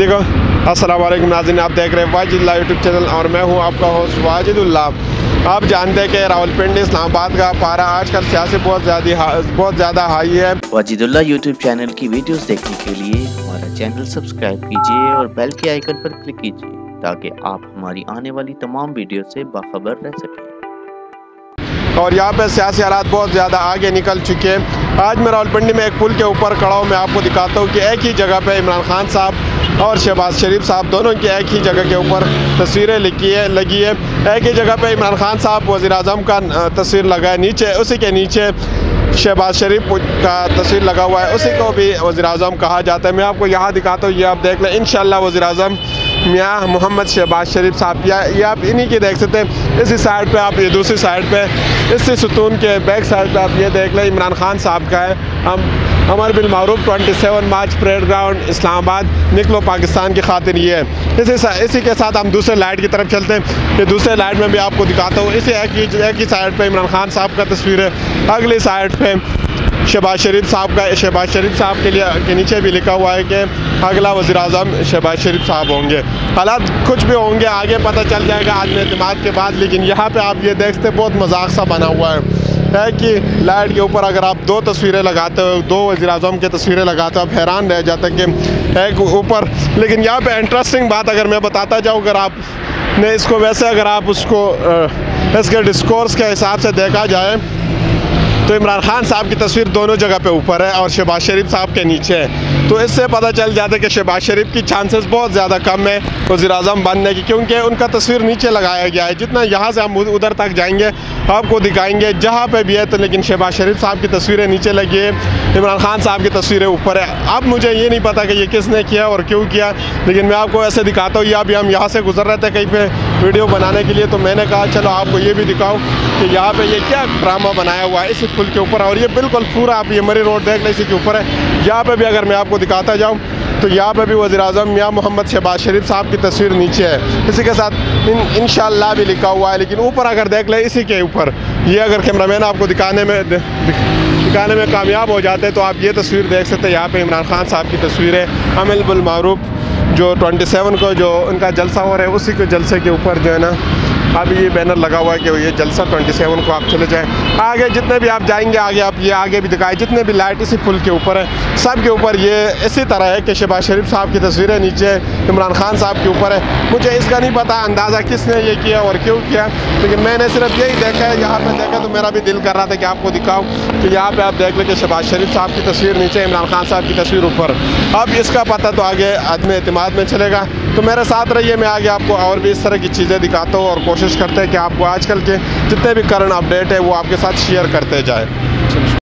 देखो अस्सलाम वालेकुम नाज़रीन, आप देख रहे हैं वाजिदुल्लाह यूट्यूब चैनल और मैं हूं आपका होस्ट वाजिदुल्लाह। आप जानते हैं कि रावलपिंडी इस्लामाबाद का पारा आजकल सियासी बहुत ज़्यादा हाई है। वाजिदुल्लाह यूट्यूब चैनल की वीडियोस देखने के लिए हमारा चैनल सब्सक्राइब कीजिए और बेल के आइकन पर क्लिक कीजिए ताकि आप हमारी आने वाली तमाम वीडियो से बाखबर रह सकें। और यहाँ पे सियासी हालात बहुत ज़्यादा आगे निकल चुके हैं। आज मैं रावलपिंडी में एक पुल के ऊपर खड़ा हूँ। मैं आपको दिखाता हूँ कि एक ही जगह पे इमरान खान साहब और शहबाज शरीफ साहब दोनों की एक ही जगह के ऊपर तस्वीरें लगी है। एक ही जगह पे इमरान खान साहब वज़ीर आज़म का तस्वीर लगा है, नीचे उसी के नीचे शहबाज शरीफ का तस्वीर लगा हुआ है, उसी को भी वज़ीर आज़म कहा जाता है। मैं आपको यहाँ दिखाता हूँ, ये आप देख लें। इंशाअल्लाह वज़ीर आज़म मियाँ मोहम्मद शहबाज शरीफ साहब ये आप इन्हीं की देख सकते हैं। इसी साइड पे आप ये दूसरी साइड पे इसी सुतून के बैक साइड पे आप ये देख लें, इमरान खान साहब का है। हम अमर बिल मारूफ 27 मार्च परेड ग्राउंड इस्लामाबाद, निकलो पाकिस्तान की खातिर ये है। इसी के साथ हम दूसरे लाइट की तरफ चलते हैं। ये दूसरे लाइट में भी आपको दिखाता हूँ। इसी एक ही साइड पे इमरान खान साहब का तस्वीर है, अगली साइड पे शहबाज शरीफ साहब का। शहबाज शरीफ साहब के नीचे भी लिखा हुआ है कि अगला वज़ीर आज़म शहबाज शरीफ साहब होंगे। हालात कुछ भी होंगे आगे पता चल जाएगा आदमी एतमाद के बाद। लेकिन यहाँ पे आप ये देखते बहुत मजाक सा बना हुआ है कि लाइट के ऊपर अगर आप दो तस्वीरें लगाते हो, दो वज़ीर आज़म की तस्वीरें लगाते हो, आप हैरान रह जाते हैं कि एक ऊपर। लेकिन यहाँ पे इंटरेस्टिंग बात अगर मैं बताता जाऊँ, अगर आप ने इसको वैसे अगर आप उसको इसके डिस्कोर्स के हिसाब से देखा जाए तो इमरान खान साहब की तस्वीर दोनों जगह पे ऊपर है और शहबाज शरीफ साहब के नीचे है। तो इससे पता चल जाता है कि शहबाज शरीफ की चांसेस बहुत ज़्यादा कम है वज़ीर आज़म बनने की, क्योंकि उनका तस्वीर नीचे लगाया गया है। जितना यहाँ से हम उधर तक जाएंगे आपको दिखाएंगे जहाँ पे भी है तो, लेकिन शहबाज शरीफ साहब की तस्वीरें नीचे लगी है, इमरान खान साहब की तस्वीरें ऊपर है। अब मुझे ये नहीं पता कि ये किसने किया और क्यों किया, लेकिन मैं आपको ऐसे दिखाता हूँ। अभी हम यहाँ से गुजर रहे थे कहीं पर वीडियो बनाने के लिए, तो मैंने कहा चलो आपको ये भी दिखाऊँ कि यहाँ पर ये क्या ड्रामा बनाया हुआ है इसी पुल के ऊपर। और ये बिल्कुल पूरा आप ये मरी रोड देख लें, इसी के ऊपर है। यहाँ पे भी अगर मैं आपको दिखाता जाऊँ तो यहाँ पे भी वज़ीर आज़म मियाँ मोहम्मद शहबाज शरीफ साहब की तस्वीर नीचे है, इसी के साथ इंशाअल्लाह भी लिखा हुआ है। लेकिन ऊपर अगर देख लें इसी के ऊपर, ये अगर कैमरामैन आपको दिखाने में कामयाब हो जाते हैं तो आप ये तस्वीर देख सकते हैं। यहाँ पे इमरान खान साहब की तस्वीर है। अमर बिल मारूफ जो 27 को जो उनका जलसा हो रहा है, उसी के जलसे के ऊपर जो है ना अभी ये बैनर लगा हुआ है कि ये जलसा 27 को आप चले जाएं। आगे जितने भी आप जाएंगे आगे आप ये आगे भी दिखाएं, जितने भी लाइट इसी पुल के ऊपर है सब के ऊपर ये इसी तरह है कि शहबाज शरीफ साहब की तस्वीरें नीचे, इमरान खान साहब के ऊपर है। मुझे इसका नहीं पता अंदाज़ा किसने ये किया और क्यों किया, लेकिन मैंने सिर्फ यही देखा है। यहाँ पर देखा तो मेरा भी दिल कर रहा था कि आपको दिखाऊँ कि यहाँ पर आप देख लें कि शहबाज शरीफ साहब की तस्वीर नीचे, इमरान खान साहब की तस्वीर ऊपर। अब इसका पता तो आगे आदमी एतमाद में चलेगा। तो मेरे साथ रहिए, मैं आगे आपको और भी इस तरह की चीज़ें दिखाता हूँ और कोशिश करते हैं कि आपको आजकल के जितने भी करंट अपडेट है वो आपके साथ शेयर करते जाए।